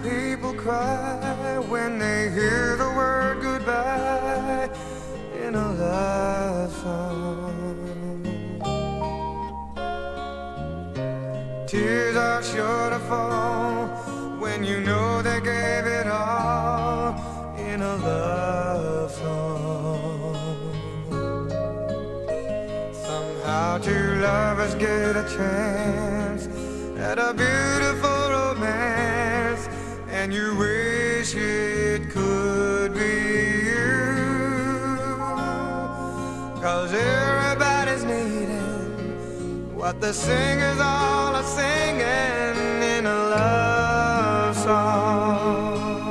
people cry when they hear the word goodbye in a love song. Tears are sure to fall when you know they gave it all in a love song. Somehow two lovers get a chance at a beautiful romance, and you wish it could be you, 'cause everybody's needing what the singers all are singing in a love song.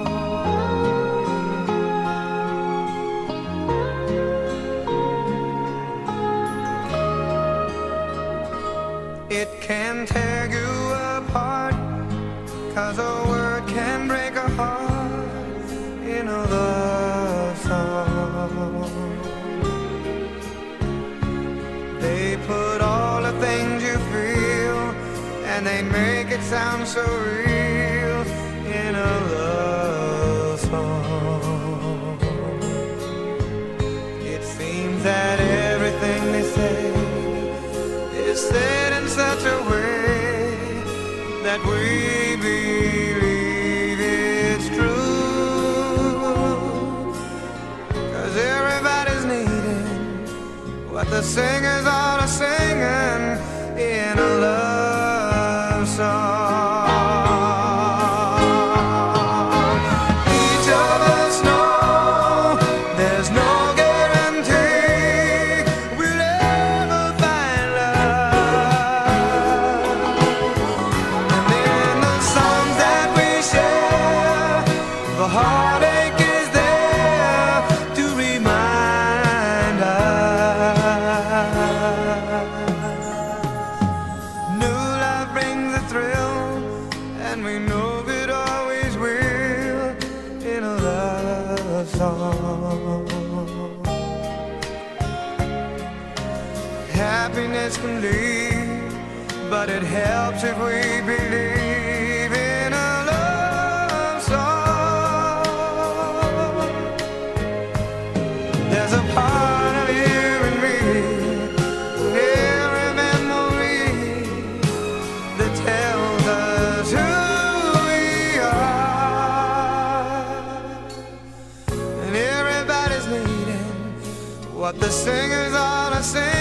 It can tear you apart, 'cause a word can break a heart in a love song. They put all the things you feel and they make it sound so real in a love song. It seems that everything they say is said in such a way that we believe it's true, 'cause everybody's needing what the singers are singing in a love song. Each of us know there's no guarantee we'll ever find love, and in the songs that we share, the heartache is there to remind us. New love brings a thrill, and we know it always will in a love song. Happiness can leave, but it helps if we believe in a love song. There's a part of you and me in every memory that tells us who we are, and everybody's needing what the singers are singing